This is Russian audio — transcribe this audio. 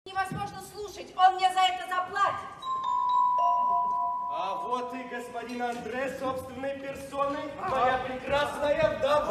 Невозможно слушать, он мне за это заплатит. А вот и господин Андре собственной персоной, моя прекрасная вдова.